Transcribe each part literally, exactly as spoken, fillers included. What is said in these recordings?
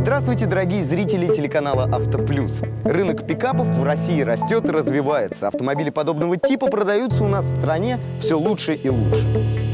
Здравствуйте, дорогие зрители телеканала «Автоплюс». Рынок пикапов в России растет и развивается. Автомобили подобного типа продаются у нас в стране все лучше и лучше.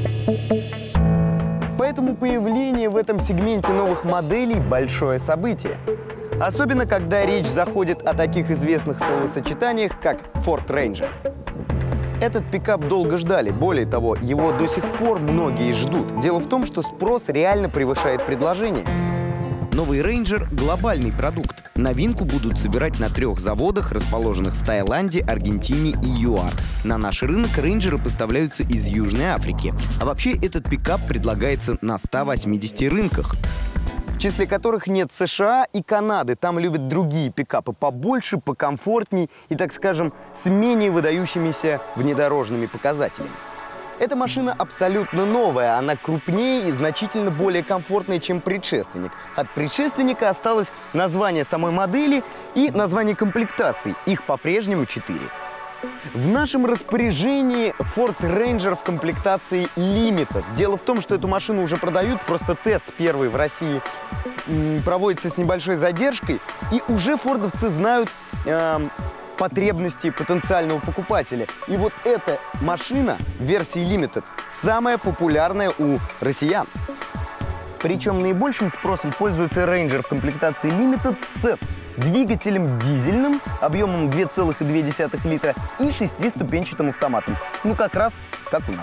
Поэтому появление в этом сегменте новых моделей – большое событие. Особенно, когда речь заходит о таких известных словосочетаниях, как Ford Ranger. Этот пикап долго ждали. Более того, его до сих пор многие ждут. Дело в том, что спрос реально превышает предложение. Новый Ranger – глобальный продукт. Новинку будут собирать на трех заводах, расположенных в Таиланде, Аргентине и ЮАР. На наш рынок рейнджеры поставляются из Южной Африки. А вообще этот пикап предлагается на ста восьмидесяти рынках, в числе которых нет США и Канады. Там любят другие пикапы побольше, покомфортней и, так скажем, с менее выдающимися внедорожными показателями. Эта машина абсолютно новая, она крупнее и значительно более комфортная, чем предшественник. От предшественника осталось название самой модели и название комплектаций. Их по-прежнему четыре. В нашем распоряжении Ford Ranger в комплектации Limited. Дело в том, что эту машину уже продают, просто тест первый в России проводится с небольшой задержкой, и уже фордовцы знают э, потребности потенциального покупателя. И вот эта машина в версии Limited самая популярная у россиян. Причем наибольшим спросом пользуется Ranger в комплектации Limited с двигателем дизельным объемом две целых две десятых литра и шестиступенчатым автоматом. Ну, как раз как у нас.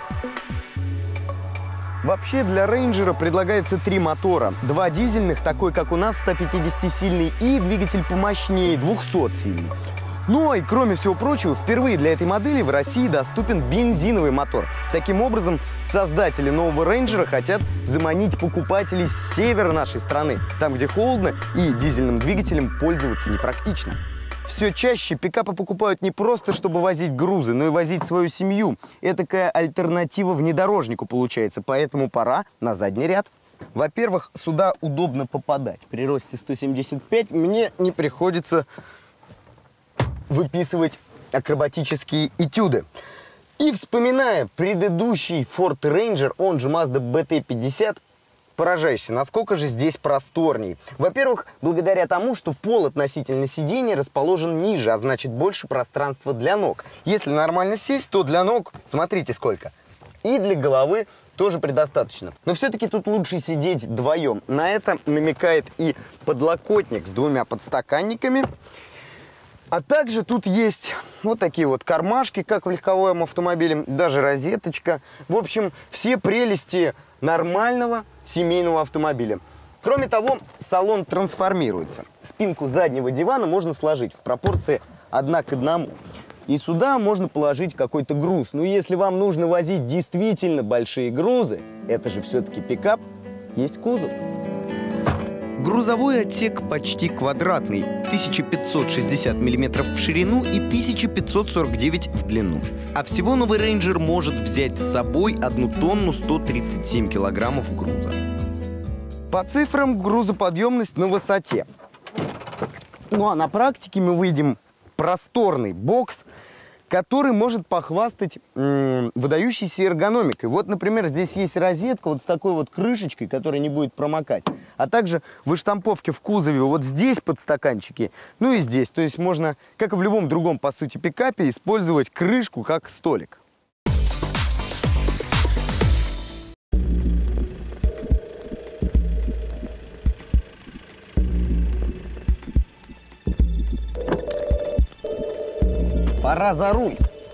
Вообще для Рейнджера предлагается три мотора. Два дизельных, такой как у нас, сто пятидесятисильный, и двигатель помощнее, двухсотсильный. Ну и кроме всего прочего, впервые для этой модели в России доступен бензиновый мотор. Таким образом, создатели нового Рейнджера хотят заманить покупателей с севера нашей страны, там, где холодно и дизельным двигателем пользоваться непрактично. Все чаще пикапы покупают не просто, чтобы возить грузы, но и возить свою семью. Этакая альтернатива внедорожнику получается, поэтому пора на задний ряд. Во-первых, сюда удобно попадать. При росте сто семьдесят пять мне не приходится выписывать акробатические этюды. И вспоминая предыдущий Ford Ranger, он же Mazda бэ тэ пятьдесят, поражаешься, насколько же здесь просторней. Во-первых, благодаря тому, что пол относительно сидения расположен ниже, а значит больше пространства для ног. Если нормально сесть, то для ног, смотрите сколько. И для головы тоже предостаточно. Но все-таки тут лучше сидеть вдвоем. На это намекает и подлокотник с двумя подстаканниками. А также тут есть вот такие вот кармашки, как в легковом автомобиле, даже розеточка. В общем, все прелести нормального семейного автомобиля. Кроме того, салон трансформируется. Спинку заднего дивана можно сложить в пропорции одна к одному. И сюда можно положить какой-то груз. Но если вам нужно возить действительно большие грузы, это же все-таки пикап, есть кузов. Грузовой отсек почти квадратный, тысяча пятьсот шестьдесят миллиметров в ширину и тысяча пятьсот сорок девять в длину. А всего новый Ranger может взять с собой одну тонну сто тридцать семь килограммов груза. По цифрам грузоподъемность на высоте. Ну а на практике мы выйдем просторный бокс, который может похвастать м, выдающейся эргономикой. Вот, например, здесь есть розетка вот с такой вот крышечкой, которая не будет промокать. А также выштамповки в кузове вот здесь подстаканчики, ну и здесь. То есть можно, как и в любом другом, по сути, пикапе, использовать крышку как столик. Пора за руль.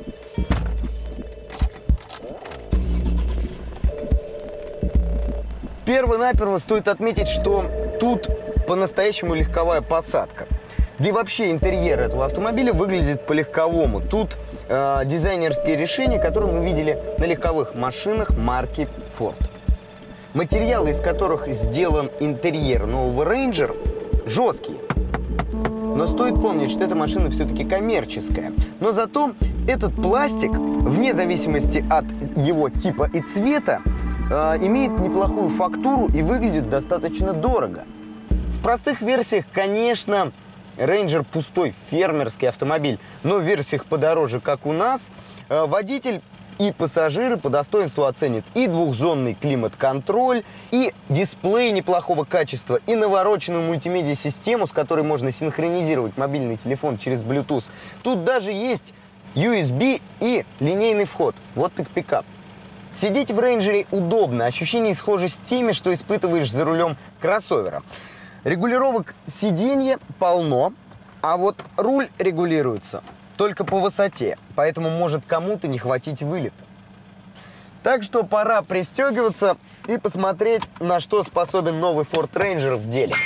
Перво-наперво стоит отметить, что тут по-настоящему легковая посадка. Да и вообще интерьер этого автомобиля выглядит по-легковому. Тут э, дизайнерские решения, которые мы видели на легковых машинах марки Ford. Материалы, из которых сделан интерьер нового Ranger, жесткие. Но стоит помнить, что эта машина все-таки коммерческая. Но зато этот пластик, вне зависимости от его типа и цвета, э, имеет неплохую фактуру и выглядит достаточно дорого. В простых версиях, конечно, Ranger пустой фермерский автомобиль. Но в версиях подороже, как у нас, э, водитель и пассажиры по достоинству оценят и двухзонный климат-контроль, и дисплей неплохого качества, и навороченную мультимедиа-систему, с которой можно синхронизировать мобильный телефон через Bluetooth. Тут даже есть ю эс би и линейный вход. Вот так пикап. Сидеть в рейнджере удобно, ощущения схожи с теми, что испытываешь за рулем кроссовера. Регулировок сиденья полно, а вот руль регулируется только по высоте, поэтому может кому-то не хватить вылета. Так что пора пристегиваться и посмотреть, на что способен новый Ford Ranger в деле.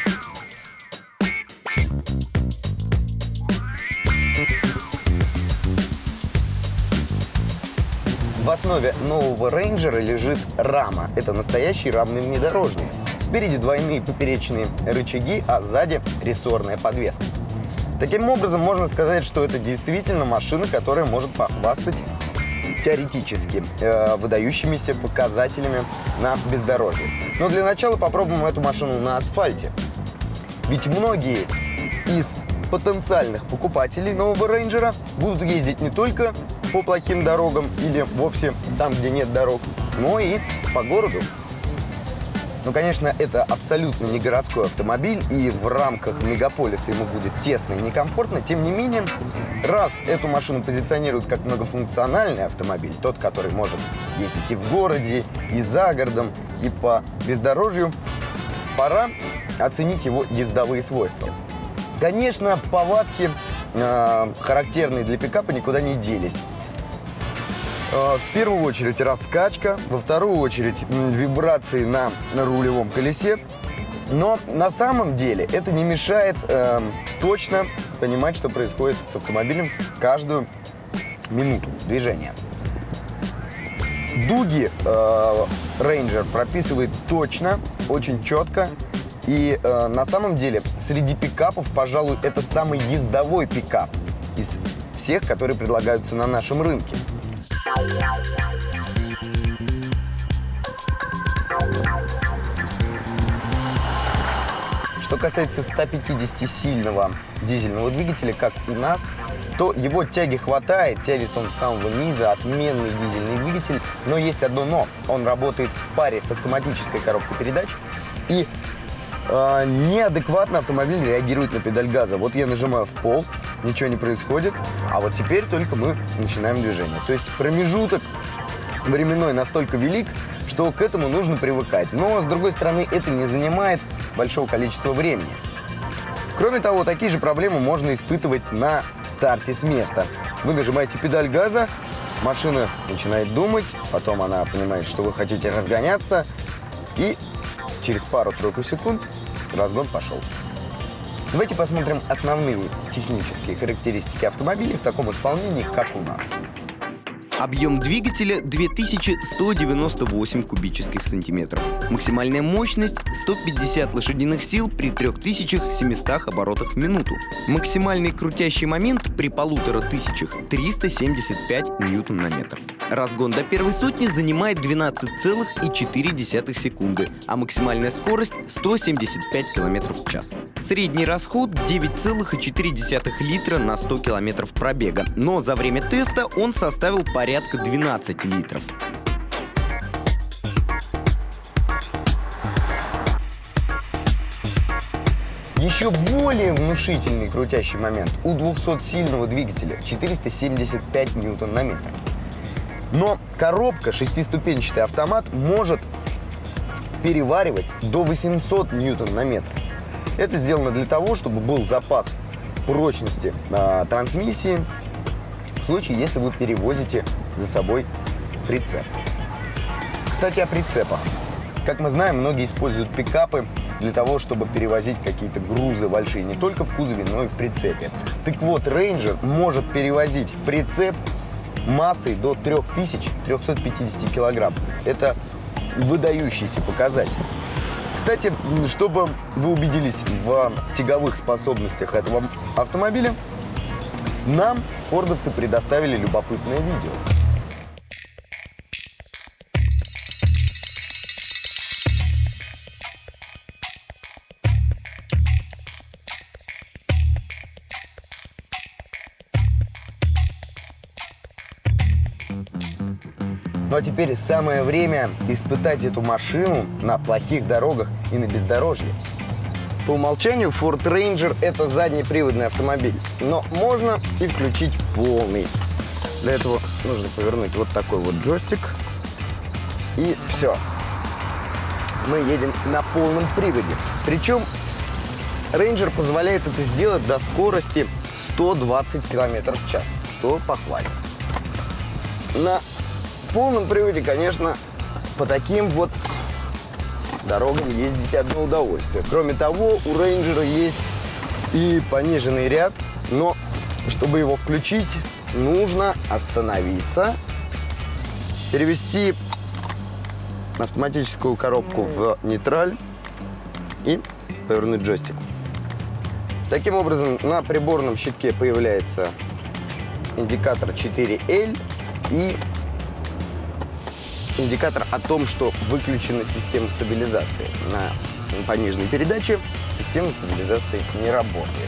В основе нового Рейнджера лежит рама. Это настоящий рамный внедорожник. Спереди двойные поперечные рычаги, а сзади рессорная подвеска. Таким образом, можно сказать, что это действительно машина, которая может похвастать теоретически э, выдающимися показателями на бездорожье. Но для начала попробуем эту машину на асфальте. Ведь многие из потенциальных покупателей нового Рейнджера будут ездить не только по плохим дорогам или вовсе там, где нет дорог, но и по городу. Ну, конечно, это абсолютно не городской автомобиль, и в рамках мегаполиса ему будет тесно и некомфортно. Тем не менее, раз эту машину позиционируют как многофункциональный автомобиль, тот, который может ездить и в городе, и за городом, и по бездорожью, пора оценить его ездовые свойства. Конечно, повадки, э, характерные для пикапа, никуда не делись. В первую очередь раскачка, во вторую очередь вибрации на рулевом колесе. Но на самом деле это не мешает э, точно понимать, что происходит с автомобилем в каждую минуту движения. Дуги э, Ranger прописывает точно, очень четко. И э, на самом деле среди пикапов, пожалуй, это самый ездовой пикап из всех, которые предлагаются на нашем рынке. Что касается ста пятидесятисильного дизельного двигателя, как у нас, то его тяги хватает, тянет он с самого низа, отменный дизельный двигатель. Но есть одно но. Он работает в паре с автоматической коробкой передач, и э, неадекватно автомобиль реагирует на педаль газа. Вот я нажимаю в пол, ничего не происходит, а вот теперь только мы начинаем движение. То есть промежуток временной настолько велик, что к этому нужно привыкать. Но, с другой стороны, это не занимает большого количества времени. Кроме того, такие же проблемы можно испытывать на старте с места. Вы нажимаете педаль газа, машина начинает думать, потом она понимает, что вы хотите разгоняться, и через пару-тройку секунд разгон пошел. Давайте посмотрим основные технические характеристики автомобиля в таком исполнении, как у нас. Объем двигателя две тысячи сто девяносто восемь кубических сантиметров. Максимальная мощность сто пятьдесят лошадиных сил при трёх тысячах семистах оборотах в минуту. Максимальный крутящий момент при полутора тысячах триста семьдесят пять ньютон на метр. Разгон до первой сотни занимает двенадцать целых четыре десятых секунды, а максимальная скорость сто семьдесят пять километров в час. Средний расход девять целых четыре десятых литра на сто километров пробега, но за время теста он составил порядка двенадцати литров. Еще более внушительный крутящий момент у двухсотсильного двигателя четыреста семьдесят пять ньютон на метр. Но коробка, шестиступенчатый автомат, может переваривать до восьмисот ньютон на метр. Это сделано для того, чтобы был запас прочности э, трансмиссии в случае, если вы перевозите за собой прицеп. Кстати, о прицепах. Как мы знаем, многие используют пикапы для того, чтобы перевозить какие-то грузы большие не только в кузове, но и в прицепе. Так вот, Ranger может перевозить прицеп массой до трёх тысяч трёхсот пятидесяти килограмм. Это выдающийся показатель. Кстати, чтобы вы убедились в тяговых способностях этого автомобиля, нам фордовцы предоставили любопытное видео. Mm-hmm. Ну а теперь самое время испытать эту машину на плохих дорогах и на бездорожье. По умолчанию Ford Ranger – это заднеприводный автомобиль, но можно и включить полный. Для этого нужно повернуть вот такой вот джойстик, и все. Мы едем на полном приводе. Причем Ranger позволяет это сделать до скорости сто двадцать километров в час, что похвально. На полном приводе, конечно, по таким вот дорогам ездить одно удовольствие. Кроме того, у Ranger есть и пониженный ряд, но чтобы его включить, нужно остановиться, перевести автоматическую коробку в нейтраль и повернуть джойстик. Таким образом, на приборном щитке появляется индикатор четыре эл и индикатор о том, что выключена система стабилизации. На пониженной передаче система стабилизации не работает.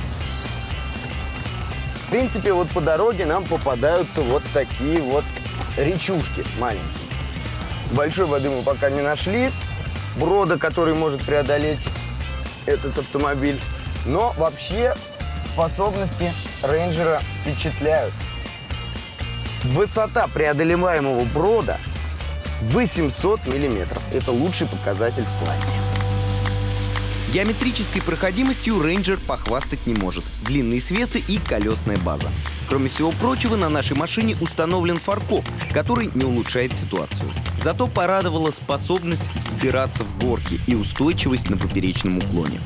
В принципе, вот по дороге нам попадаются вот такие вот речушки маленькие. Большой воды мы пока не нашли, брода, который может преодолеть этот автомобиль. Но вообще способности Рейнджера впечатляют. Высота преодолеваемого брода восемьсот миллиметров. Это лучший показатель в классе. Геометрической проходимостью Ranger похвастать не может. Длинные свесы и колесная база. Кроме всего прочего, на нашей машине установлен фаркоп, который не улучшает ситуацию. Зато порадовала способность взбираться в горки и устойчивость на поперечном уклоне.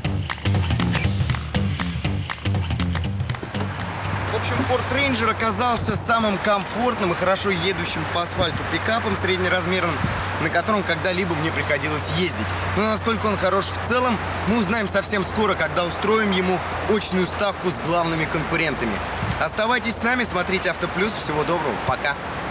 В общем, Ford Ranger оказался самым комфортным и хорошо едущим по асфальту пикапом среднеразмерным, на котором когда-либо мне приходилось ездить. Но насколько он хорош в целом, мы узнаем совсем скоро, когда устроим ему очную ставку с главными конкурентами. Оставайтесь с нами, смотрите Авто Плюс. Всего доброго, пока!